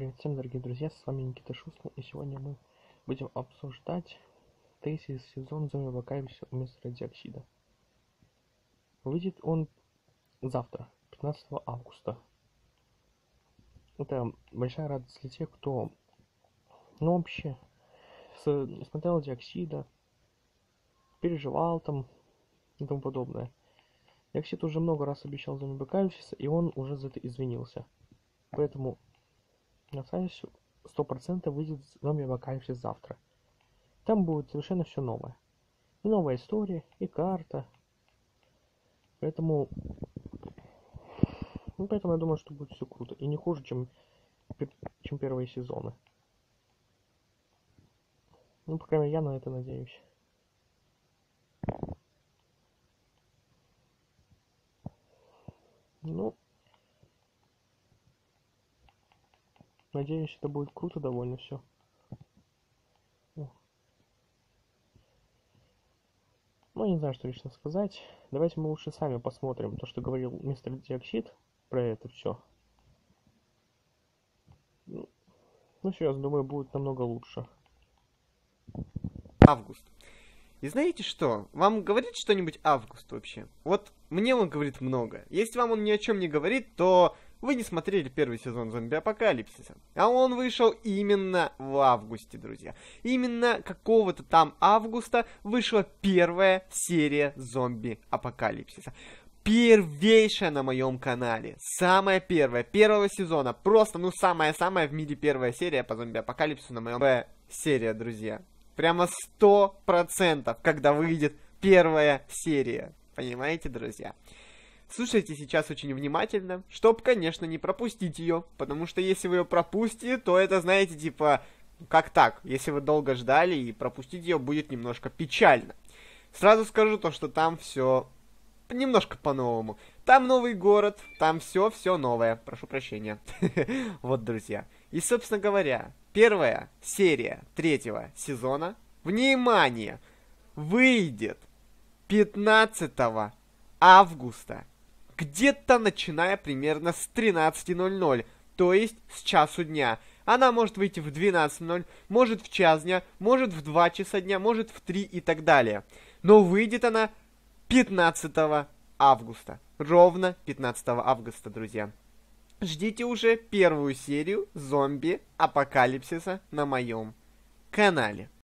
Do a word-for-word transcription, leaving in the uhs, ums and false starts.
привет всем, дорогие друзья, с вами Никита Шустин, и сегодня мы будем обсуждать третий сезон зомби-апокалипсиса у мистера Диоксида. Выйдет он завтра, пятнадцатого августа. Это большая радость для тех, кто, ну, вообще, с... смотрел Диоксида, переживал там и тому подобное. Диоксид уже много раз обещал зомби-апокалипсиса, и он уже за это извинился. Поэтому на сайте сто процентов выйдет зомби-апокалипсис завтра. Там будет совершенно все новое. И новая история, и карта. Поэтому... Ну, поэтому я думаю, что будет все круто. И не хуже, чем, чем первые сезоны. Ну, по крайней мере, я на это надеюсь. Ну... Надеюсь, это будет круто довольно все. Ну, я не знаю, что лично сказать. Давайте мы лучше сами посмотрим то, что говорил мистер Диоксид про это все. Ну, сейчас, думаю, будет намного лучше. Август. И знаете что? Вам говорит что-нибудь Август вообще? Вот мне он говорит много. Если вам он ни о чем не говорит, то вы не смотрели первый сезон зомби-апокалипсиса. А он вышел именно в августе, друзья. Именно какого-то там августа вышла первая серия зомби-апокалипсиса. Первейшая на моем канале. Самая первая, первого сезона. Просто, ну, самая-самая в мире первая серия по зомби-апокалипсису на моем... Первая серия, друзья. Прямо сто процентов, когда выйдет первая серия. Понимаете, друзья? Слушайте сейчас очень внимательно, чтоб, конечно, не пропустить ее. Потому что если вы ее пропустите, то это, знаете, типа, как так? Если вы долго ждали, и пропустить ее будет немножко печально. Сразу скажу то, что там все немножко по-новому. Там новый город, там все-все новое. Прошу прощения. Вот, друзья. И, собственно говоря, первая серия третьего сезона, внимание, выйдет пятнадцатого августа, где-то начиная примерно с тринадцати ноль-ноль, то есть с часу дня. Она может выйти в двенадцать ноль, может в час дня, может в два часа дня, может в три и так далее. Но выйдет она пятнадцатого августа. Ровно пятнадцатого августа, друзья. Ждите уже первую серию зомби-апокалипсиса на моем канале.